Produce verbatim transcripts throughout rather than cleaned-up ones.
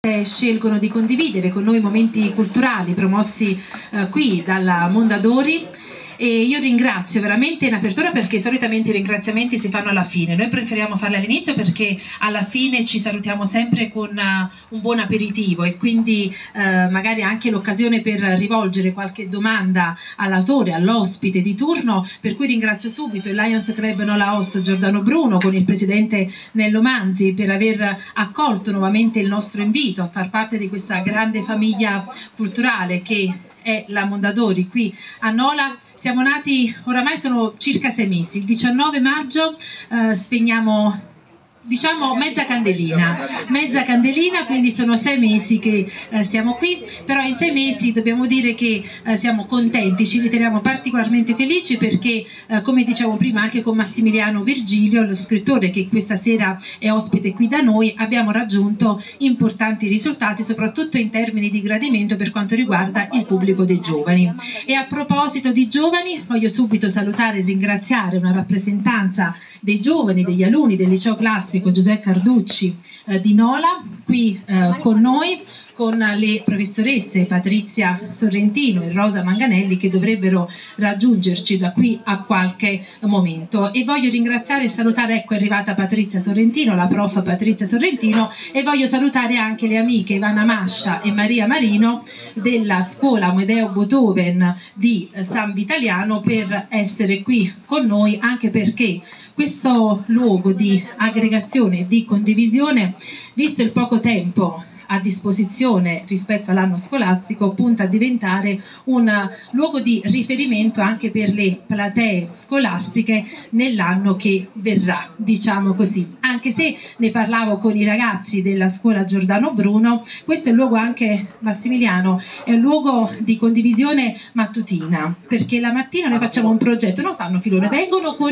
scelgono di condividere con noi momenti culturali promossi eh, qui dalla Mondadori. E io ringrazio veramente in apertura, perché solitamente i ringraziamenti si fanno alla fine, noi preferiamo farli all'inizio perché alla fine ci salutiamo sempre con uh, un buon aperitivo, e quindi uh, magari anche l'occasione per rivolgere qualche domanda all'autore, all'ospite di turno, per cui ringrazio subito il Lions Club Nola Host Giordano Bruno con il presidente Nello Manzi per aver accolto nuovamente il nostro invito a far parte di questa grande famiglia culturale che è la Mondadori qui a Nola. Siamo nati, oramai sono circa sei mesi, il diciannove maggio eh, spegniamo, diciamo, mezza candelina, mezza candelina, quindi sono sei mesi che eh, siamo qui, però in sei mesi dobbiamo dire che eh, siamo contenti, ci riteniamo particolarmente felici perché, eh, come dicevo prima, anche con Massimiliano Virgilio, lo scrittore che questa sera è ospite qui da noi, abbiamo raggiunto importanti risultati, soprattutto in termini di gradimento per quanto riguarda il pubblico dei giovani. E a proposito di giovani, voglio subito salutare e ringraziare una rappresentanza dei giovani, degli alunni del liceo classico Giuseppe Carducci eh, di Nola, qui eh, con noi, con le professoresse Patrizia Sorrentino e Rosa Manganelli, che dovrebbero raggiungerci da qui a qualche momento. E voglio ringraziare e salutare, ecco è arrivata Patrizia Sorrentino, la prof Patrizia Sorrentino, e voglio salutare anche le amiche Ivana Mascia e Maria Marino della scuola Amedeo Beethoven di San Vitaliano per essere qui con noi, anche perché questo luogo di aggregazione e di condivisione, visto il poco tempo a disposizione rispetto all'anno scolastico, punta a diventare un luogo di riferimento anche per le platee scolastiche nell'anno che verrà, diciamo così. Anche se ne parlavo con i ragazzi della scuola Giordano Bruno, questo è un luogo anche, Massimiliano, è un luogo di condivisione mattutina, perché la mattina noi facciamo un progetto, non fanno filone, vengono con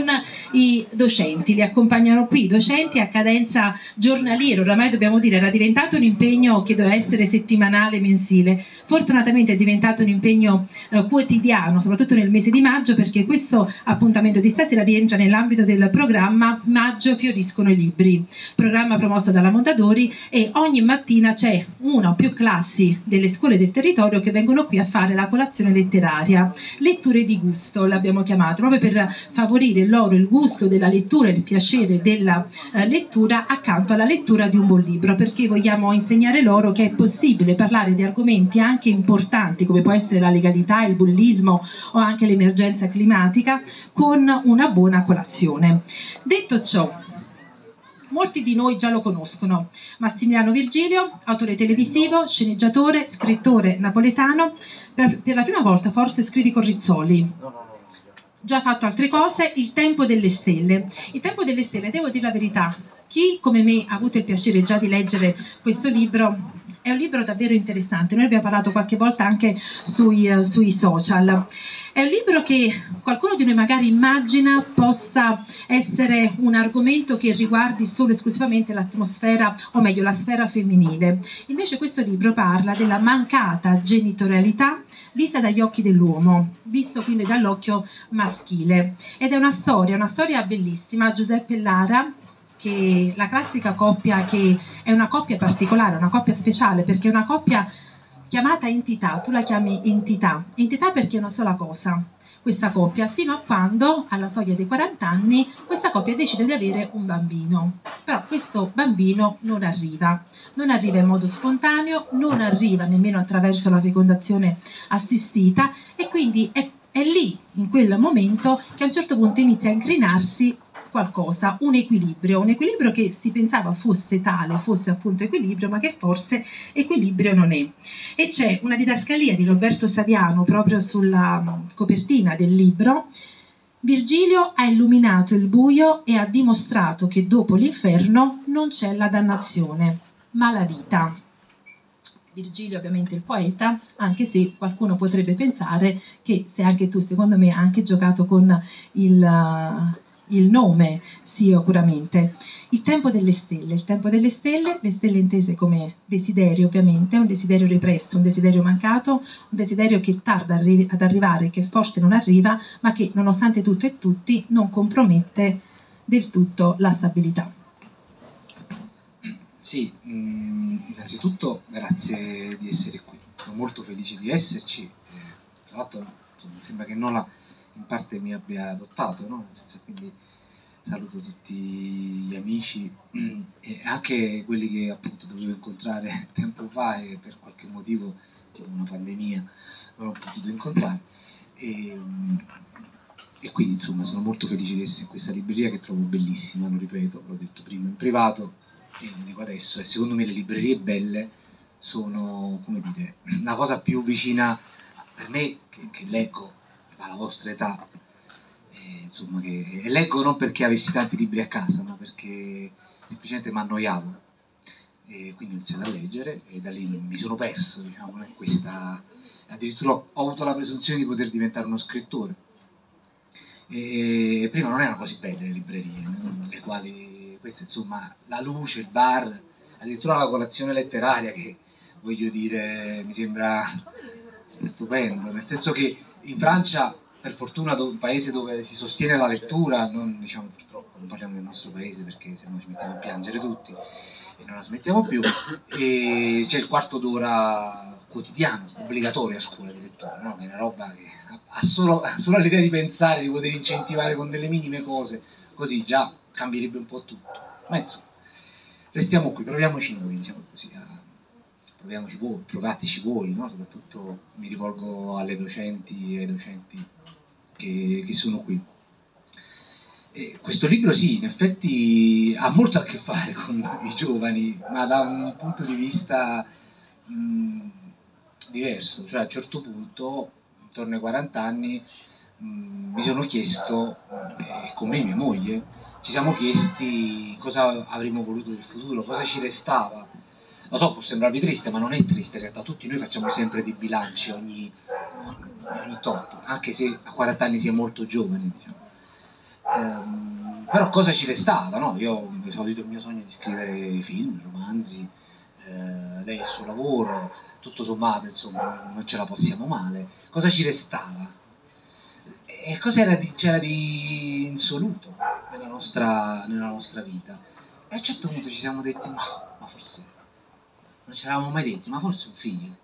i docenti, li accompagnano qui, i docenti a cadenza giornaliera, oramai dobbiamo dire era diventato un impegno che doveva essere settimanale, mensile, fortunatamente è diventato un impegno eh, quotidiano, soprattutto nel mese di maggio, perché questo appuntamento di stasera rientra nell'ambito del programma Maggio fioriscono i libri, programma promosso dalla Mondadori, e ogni mattina c'è una o più classi delle scuole del territorio che vengono qui a fare la colazione letteraria, letture di gusto l'abbiamo chiamato, proprio per favorire loro il gusto della lettura e il piacere della eh, lettura accanto alla lettura di un buon libro, perché vogliamo insegnare loro che è possibile parlare di argomenti anche importanti come può essere la legalità, il bullismo o anche l'emergenza climatica con una buona colazione. Detto ciò, molti di noi già lo conoscono, Massimiliano Virgilio, autore televisivo, sceneggiatore, scrittore napoletano, per, per la prima volta forse scrivi con Rizzoli, già fatto altre cose. Il tempo delle stelle, il tempo delle stelle, devo dire la verità, chi come me ha avuto il piacere già di leggere questo libro, è un libro davvero interessante, noi abbiamo parlato qualche volta anche sui, uh, sui social, è un libro che qualcuno di noi magari immagina possa essere un argomento che riguardi solo e esclusivamente l'atmosfera, o meglio la sfera femminile, invece questo libro parla della mancata genitorialità vista dagli occhi dell'uomo, visto quindi dall'occhio maschile, ed è una storia, una storia bellissima. Giuseppe e Lara, che la classica coppia, che è una coppia particolare, una coppia speciale, perché è una coppia chiamata entità, tu la chiami entità, entità perché è una sola cosa, questa coppia, sino a quando alla soglia dei quaranta anni questa coppia decide di avere un bambino, però questo bambino non arriva, non arriva in modo spontaneo, non arriva nemmeno attraverso la fecondazione assistita, e quindi è, è lì, in quel momento, che a un certo punto inizia a incrinarsi qualcosa, un equilibrio, un equilibrio che si pensava fosse tale, fosse appunto equilibrio, ma che forse equilibrio non è. E c'è una didascalia di Roberto Saviano proprio sulla copertina del libro. Virgilio ha illuminato il buio e ha dimostrato che dopo l'inferno non c'è la dannazione, ma la vita. Virgilio ovviamente il poeta, anche se qualcuno potrebbe pensare che se anche tu, secondo me, hai anche giocato con il... il nome, sì, sicuramente. Il tempo delle stelle, il tempo delle stelle, le stelle intese come desiderio, ovviamente, un desiderio represso, un desiderio mancato, un desiderio che tarda ad arrivare, che forse non arriva, ma che nonostante tutto e tutti non compromette del tutto la stabilità. Sì, mh, innanzitutto grazie di essere qui, sono molto felice di esserci, eh, tra l'altro sembra che Nola in parte mi abbia adottato, no? Nel senso, quindi saluto tutti gli amici e anche quelli che appunto dovevo incontrare tempo fa e per qualche motivo, tipo una pandemia, non ho potuto incontrare. E, e quindi insomma sono molto felice di essere in questa libreria che trovo bellissima, lo ripeto, l'ho detto prima in privato e lo dico adesso, e secondo me le librerie belle sono, come dire, la cosa più vicina per me che, che leggo dalla vostra età, e, insomma, che, e leggo non perché avessi tanti libri a casa, ma perché semplicemente mi annoiavo e quindi ho iniziato a leggere e da lì mi sono perso, diciamo, in questa, addirittura ho avuto la presunzione di poter diventare uno scrittore. E prima non erano così belle le librerie, nelle quali questa, insomma, la luce, il bar, addirittura la colazione letteraria, che voglio dire mi sembra stupendo, nel senso che in Francia, per fortuna, un paese dove si sostiene la lettura, non, diciamo, purtroppo non parliamo del nostro paese perché sennò ci mettiamo a piangere tutti e non la smettiamo più, e c'è il quarto d'ora quotidiano, obbligatorio a scuola di lettura, no? Che è una roba che ha solo, solo l'idea di pensare di poter incentivare con delle minime cose, così già cambierebbe un po' tutto. Ma insomma, restiamo qui, proviamoci noi, diciamo così, a, proviamoci voi, provateci voi, no? Soprattutto mi rivolgo alle docenti e ai docenti che, che sono qui. E questo libro sì, in effetti ha molto a che fare con i giovani, ma da un punto di vista mh, diverso, cioè a un certo punto, intorno ai quaranta anni, mh, mi sono chiesto, e con me e mia moglie, ci siamo chiesti cosa avremmo voluto del futuro, cosa ci restava. Lo so, può sembrarvi triste, ma non è triste, in realtà tutti noi facciamo sempre dei bilanci ogni, ogni tot, anche se a quaranta anni si è molto giovani, diciamo. Um, però cosa ci restava, no? Io ho esaudito il mio sogno di scrivere film, romanzi, eh, lei il suo lavoro, tutto sommato, insomma, non ce la passiamo male. Cosa ci restava? E cosa c'era di insoluto nella nostra, nella nostra vita? E a un certo punto ci siamo detti, ma, ma forse, non ce l'avevamo mai detti, ma forse un figlio.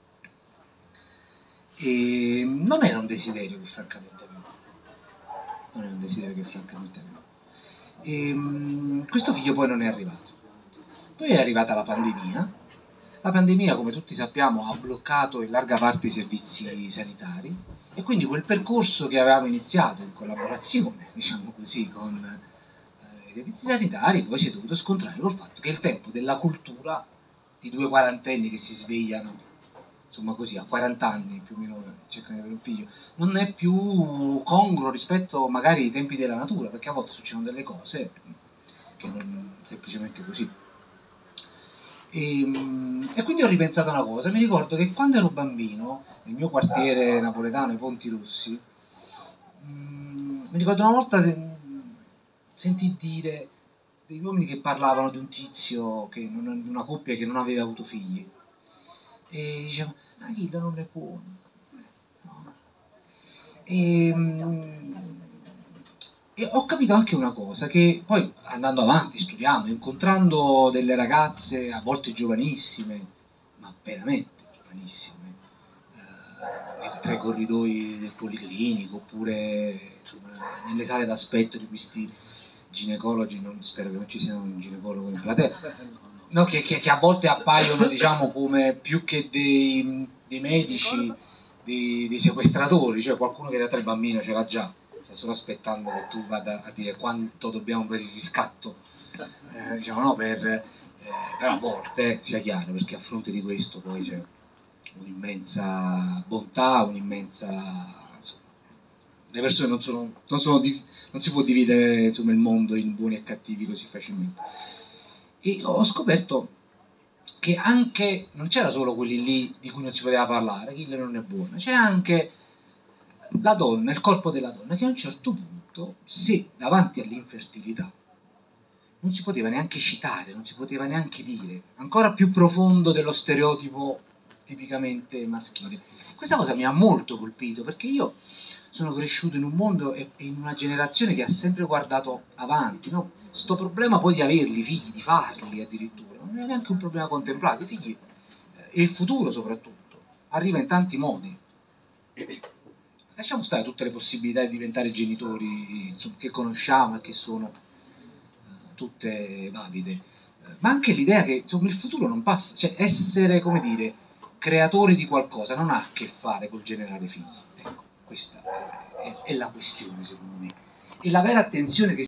E non era un desiderio che francamente avevo. Non è un desiderio che francamente avevo. E, mh, questo figlio poi non è arrivato. Poi è arrivata la pandemia. La pandemia, come tutti sappiamo, ha bloccato in larga parte i servizi sanitari e quindi quel percorso che avevamo iniziato in collaborazione, diciamo così, con eh, i servizi sanitari, poi si è dovuto scontrare col fatto che il tempo della cultura di due quarantenni che si svegliano, insomma così, a quaranta anni più o meno cercano di avere un figlio, non è più congruo rispetto magari ai tempi della natura, perché a volte succedono delle cose che non semplicemente così. E, e quindi ho ripensato a una cosa, mi ricordo che quando ero bambino, nel mio quartiere napoletano, i Ponti Rossi, mh, mi ricordo una volta sentì dire degli uomini che parlavano di un tizio, che non, di una coppia che non aveva avuto figli, e dicevano, ah, Achille non è buono. No. E, e ho capito anche una cosa, che poi andando avanti, studiando, incontrando delle ragazze, a volte giovanissime, ma veramente giovanissime, eh, tra i corridoi del Policlinico, oppure insomma, nelle sale d'aspetto di questi ginecologi, non, spero che non ci sia un ginecologo in platea, no, che, che, che a volte appaiono, diciamo, come più che dei, dei medici, dei, dei sequestratori, cioè qualcuno che in realtà il bambino ce l'ha già, sta solo aspettando che tu vada a dire quanto dobbiamo per il riscatto, eh, diciamo, no, per, eh, però a volte, sia chiaro, perché a fronte di questo poi c'è un'immensa bontà, un'immensa... Le persone non sono, non sono non si può dividere, insomma, il mondo in buoni e cattivi così facilmente. E ho scoperto che anche non c'era solo quelli lì di cui non si poteva parlare, chi non è buono, c'è anche la donna, il corpo della donna, che a un certo punto, se davanti all'infertilità non si poteva neanche citare, non si poteva neanche dire, ancora più profondo dello stereotipo tipicamente maschile. Questa cosa mi ha molto colpito, perché io sono cresciuto in un mondo e in una generazione che ha sempre guardato avanti, no? Sto problema poi di averli figli, di farli addirittura, non non è neanche un problema contemplato. I figli eh, e il futuro soprattutto arriva in tanti modi. Lasciamo stare tutte le possibilità di diventare genitori, insomma, che conosciamo e che sono uh, tutte valide, uh, ma anche l'idea che insomma, il futuro non passa, cioè essere, come dire, creatori di qualcosa non ha a che fare col generare figli. Ecco, questa è, è, è la questione secondo me. E la vera attenzione che